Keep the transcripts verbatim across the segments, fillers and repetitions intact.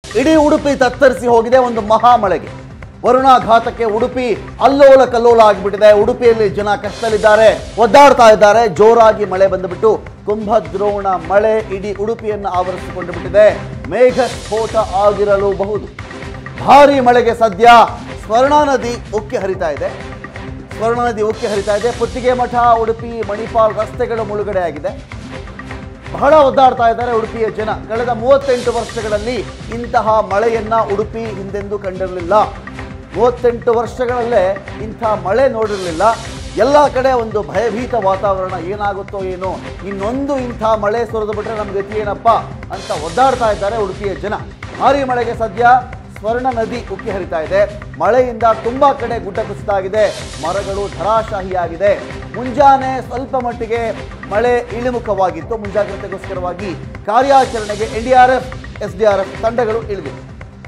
ಇಡೀ ಉಡುಪಿ ತತ್ತರಿಸಿ ಹೋಗಿದೆ ಒಂದು ಮಹಾಮಳೆಗೆ. ವರುಣಾಘಾತಕ್ಕೆ ಉಡುಪಿ ಅಲ್ಲೋಲ ಕಲ್ಲೋಲ ಆಗಿಬಿಟ್ಟಿದೆ. ಉಡುಪಿಯಲ್ಲಿ ಜನ ಕಷ್ಟದಲ್ಲಿದ್ದಾರೆ, ಒದ್ದಾಡ್ತಾ ಇದ್ದಾರೆ. ಜೋರಾಗಿ ಮಳೆ ಬಂದುಬಿಟ್ಟು ಕುಂಭದ್ರೋಣ ಮಳೆ ಇಡೀ ಉಡುಪಿಯನ್ನು ಆವರಿಸಿಕೊಂಡು ಬಿಟ್ಟಿದೆ. ಮೇಘ ಸ್ಫೋಟ ಆಗಿರಲೂಬಹುದು. ಭಾರೀ ಮಳೆಗೆ ಸದ್ಯ ಸ್ವರ್ಣಾ ನದಿ ಉಕ್ಕಿ ಹರಿತಾ ಇದೆ. ಸ್ವರ್ಣಾ ನದಿ ಉಕ್ಕಿ ಹರಿತಾ ಇದೆ. ಪುತ್ತಿಗೆ ಮಠ, ಉಡುಪಿ, ಮಣಿಪಾಲ್ ರಸ್ತೆಗಳು ಮುಳುಗಡೆ ಆಗಿದೆ. ಬಹಳ ಒದ್ದಾಡ್ತಾ ಇದ್ದಾರೆ ಉಡುಪಿಯ ಜನ. ಕಳೆದ ಮೂವತ್ತೆಂಟು ವರ್ಷಗಳಲ್ಲಿ ಇಂತಹ ಮಳೆಯನ್ನ ಉಡುಪಿ ಹಿಂದೆಂದೂ ಕಂಡಿರಲಿಲ್ಲ. ಮೂವತ್ತೆಂಟು ವರ್ಷಗಳಲ್ಲೇ ಇಂಥ ಮಳೆ ನೋಡಿರಲಿಲ್ಲ. ಎಲ್ಲ ಕಡೆ ಒಂದು ಭಯಭೀತ ವಾತಾವರಣ. ಏನಾಗುತ್ತೋ ಏನೋ, ಇನ್ನೊಂದು ಇಂಥ ಮಳೆ ಸುರಿದು ಬಿಟ್ರೆ ನಮ್ಗೆ ಗತಿ ಏನಪ್ಪ ಅಂತ ಒದ್ದಾಡ್ತಾ ಇದ್ದಾರೆ ಉಡುಪಿಯ ಜನ. ಭಾರೀ ಮಳೆಗೆ ಸದ್ಯ ಸ್ವರ್ಣ ನದಿ ಉಕ್ಕಿ ಹರಿತಾ ಇದೆ. ಮಳೆಯಿಂದ ತುಂಬಾ ಕಡೆ ಗುಡ್ಡ ಕುಸಿತ ಆಗಿದೆ. ಮರಗಳು ಧರಾಶಾಹಿಯಾಗಿದೆ. ಮುಂಜಾನೆ ಸ್ವಲ್ಪ ಮಟ್ಟಿಗೆ ಮಳೆ ಇಳಿಮುಖವಾಗಿತ್ತು. ಮುಂಜಾಗ್ರತೆಗೋಸ್ಕರವಾಗಿ ಕಾರ್ಯಾಚರಣೆಗೆ N D R F, S D R F ತಂಡಗಳು ಇಳಿದಿವೆ.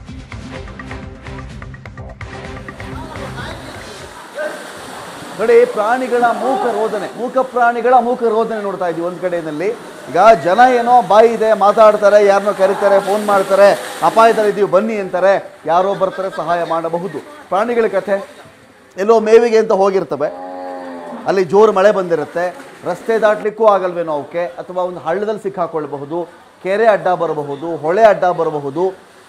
ನೋಡಿ, ಪ್ರಾಣಿಗಳ ಮೂಕ ರೋದನೆ, ಮೂಕ ಪ್ರಾಣಿಗಳ ಮೂಕ ರೋದನೆ ನೋಡ್ತಾ ಇದ್ದೀವಿ ಒಂದು ಕಡೆಯಲ್ಲಿ. ಈಗ ಜನ ಏನೋ ಬಾಯಿ ಇದೆ, ಮಾತಾಡ್ತಾರೆ, ಯಾರನ್ನೋ ಕರೀತಾರೆ, ಫೋನ್ ಮಾಡ್ತಾರೆ, ಅಪಾಯದಲ್ಲಿ ಇದ್ದೀವಿ ಬನ್ನಿ ಅಂತಾರೆ, ಯಾರೋ ಬರ್ತಾರೆ, ಸಹಾಯ ಮಾಡಬಹುದು. ಪ್ರಾಣಿಗಳ ಕಥೆ, ಎಲ್ಲೋ ಮೇವಿಗೆ ಅಂತ ಹೋಗಿರ್ತವೆ, ಅಲ್ಲಿ ಜೋರು ಮಳೆ ಬಂದಿರುತ್ತೆ, ರಸ್ತೆ ದಾಟಲಿಕ್ಕೂ ಆಗಲ್ವೇನೋ ಅವಕ್ಕೆ, ಅಥವಾ ಒಂದು ಹಳ್ಳದಲ್ಲಿ ಸಿಕ್ಕಾಕೊಳ್ಬಹುದು, ಕೆರೆ ಅಡ್ಡ ಬರಬಹುದು, ಹೊಳೆ ಅಡ್ಡ ಬರಬಹುದು.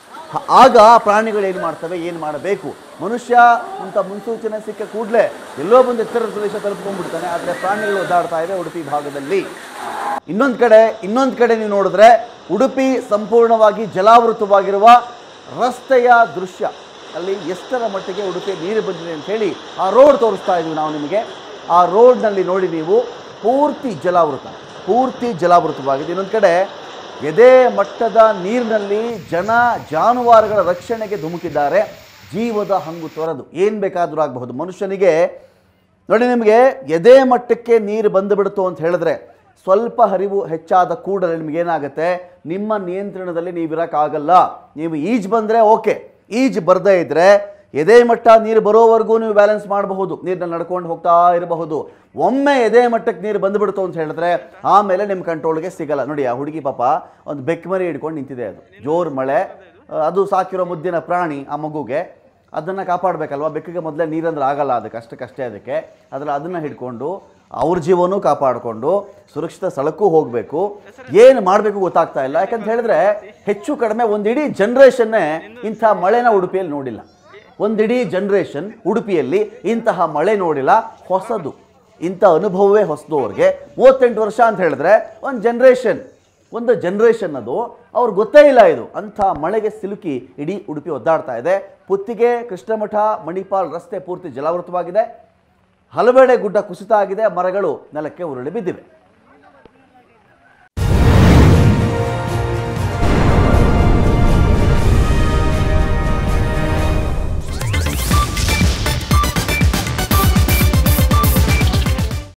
ಆಗ ಪ್ರಾಣಿಗಳು ಏನು ಮಾಡ್ತವೆ, ಏನು ಮಾಡಬೇಕು? ಮನುಷ್ಯ ಅಂತ ಮುನ್ಸೂಚನೆ ಸಿಕ್ಕ ಕೂಡಲೇ ಎಲ್ಲೋ ಬಂದು ಎತ್ತರ ಪ್ರದೇಶ ತಲುಪ್ಕೊಂಡ್ಬಿಡ್ತಾನೆ. ಆದರೆ ಪ್ರಾಣಿಗಳು ಒದ್ದಾಡ್ತಾ ಇವೆ ಉಡುಪಿ ಭಾಗದಲ್ಲಿ. ಇನ್ನೊಂದು ಕಡೆ ಇನ್ನೊಂದು ಕಡೆ ನೀವು ನೋಡಿದ್ರೆ ಉಡುಪಿ ಸಂಪೂರ್ಣವಾಗಿ ಜಲಾವೃತವಾಗಿರುವ ರಸ್ತೆಯ ದೃಶ್ಯ. ಅಲ್ಲಿ ಎಷ್ಟರ ಮಟ್ಟಿಗೆ ಉಡುಪಿ ನೀರು ಬಂದಿದೆ ಅಂತ ಹೇಳಿ ಆ ರೋಡ್ ತೋರಿಸ್ತಾ ಇದ್ದೀವಿ ನಾವು ನಿಮಗೆ. ಆ ರೋಡ್ನಲ್ಲಿ ನೋಡಿ ನೀವು, ಪೂರ್ತಿ ಜಲಾವೃತ, ಪೂರ್ತಿ ಜಲಾವೃತವಾಗಿದೆ. ಇನ್ನೊಂದು ಕಡೆ ಎದೆ ಮಟ್ಟದ ನೀರಿನಲ್ಲಿ ಜನ ಜಾನುವಾರುಗಳ ರಕ್ಷಣೆಗೆ ಧುಮುಕಿದ್ದಾರೆ. ಜೀವದ ಹಂಗು ತೊರೆದು ಏನು ಬೇಕಾದರೂ ಆಗಬಹುದು ಮನುಷ್ಯನಿಗೆ. ನೋಡಿ, ನಿಮಗೆ ಎದೆ ಮಟ್ಟಕ್ಕೆ ನೀರು ಬಂದು ಬಿಡ್ತು ಅಂತ ಹೇಳಿದ್ರೆ, ಸ್ವಲ್ಪ ಹರಿವು ಹೆಚ್ಚಾದ ಕೂಡಲೇ ನಿಮಗೇನಾಗುತ್ತೆ, ನಿಮ್ಮ ನಿಯಂತ್ರಣದಲ್ಲಿ ನೀವಿರೋಕ್ಕಾಗಲ್ಲ. ನೀವು ಈಜು ಬಂದರೆ ಓಕೆ, ಈಜು ಬರದೇ ಇದ್ದರೆ ಎದೆ ಮಟ್ಟ ನೀರು ಬರೋವರೆಗೂ ನೀವು ಬ್ಯಾಲೆನ್ಸ್ ಮಾಡಬಹುದು, ನೀರನ್ನ ನಡ್ಕೊಂಡು ಹೋಗ್ತಾ ಇರಬಹುದು. ಒಮ್ಮೆ ಎದೆ ಮಟ್ಟಕ್ಕೆ ನೀರು ಬಂದುಬಿಡ್ತು ಅಂತ ಹೇಳಿದ್ರೆ ಆಮೇಲೆ ನಿಮ್ಮ ಕಂಟ್ರೋಲ್ಗೆ ಸಿಗಲ್ಲ. ನೋಡಿ, ಆ ಹುಡುಗಿ ಪಾಪ ಒಂದು ಬೆಕ್ಕಮರಿ ಹಿಡ್ಕೊಂಡು ನಿಂತಿದೆ. ಅದು ಜೋರು ಮಳೆ, ಅದು ಸಾಕಿರೋ ಮುದ್ದಿನ ಪ್ರಾಣಿ. ಆ ಮಗುಗೆ ಅದನ್ನು ಕಾಪಾಡಬೇಕಲ್ವ. ಬೆಕ್ಕಿಗೆ ಮೊದಲೇ ನೀರಂದ್ರೆ ಆಗಲ್ಲ, ಅದಕ್ಕೆ ಅಷ್ಟಕ್ಕಷ್ಟೇ. ಅದಕ್ಕೆ ಅದರಲ್ಲಿ ಅದನ್ನು ಹಿಡ್ಕೊಂಡು ಅವ್ರ ಜೀವನೂ ಕಾಪಾಡಿಕೊಂಡು ಸುರಕ್ಷಿತ ಸ್ಥಳಕ್ಕೂ ಹೋಗಬೇಕು. ಏನು ಮಾಡಬೇಕು ಗೊತ್ತಾಗ್ತಾ ಇಲ್ಲ. ಯಾಕಂತ ಹೇಳಿದ್ರೆ ಹೆಚ್ಚು ಕಡಿಮೆ ಒಂದಿಡೀ ಜನ್ರೇಷನ್ನೇ ಇಂಥ ಮಳೆನ ಉಡುಪಿಯಲ್ಲಿ ನೋಡಿಲ್ಲ. ಒಂದಿಡೀ ಜನ್ರೇಷನ್ ಉಡುಪಿಯಲ್ಲಿ ಇಂತಹ ಮಳೆ ನೋಡಿಲ್ಲ. ಹೊಸದು, ಇಂಥ ಅನುಭವವೇ ಹೊಸದು ಅವ್ರಿಗೆ. ಮೂವತ್ತೆಂಟು ವರ್ಷ ಅಂತ ಹೇಳಿದ್ರೆ ಒಂದು ಜನ್ರೇಷನ್, ಒಂದು ಜನ್ರೇಷನ್ ಅದು ಅವ್ರಿಗೆ ಗೊತ್ತೇ ಇಲ್ಲ ಇದು. ಅಂಥ ಮಳೆಗೆ ಸಿಲುಕಿ ಇಡೀ ಉಡುಪಿ ಒದ್ದಾಡ್ತಾ ಇದೆ. ಪುತ್ತಿಗೆ, ಕೃಷ್ಣಮಠ, ಮಣಿಪಾಲ್ ರಸ್ತೆ ಪೂರ್ತಿ ಜಲಾವೃತವಾಗಿದೆ. ಹಲವೆಡೆ ಗುಡ್ಡ ಕುಸಿತ ಆಗಿದೆ. ಮರಗಳು ನೆಲಕ್ಕೆ ಉರುಳಿ ಬಿದ್ದಿವೆ.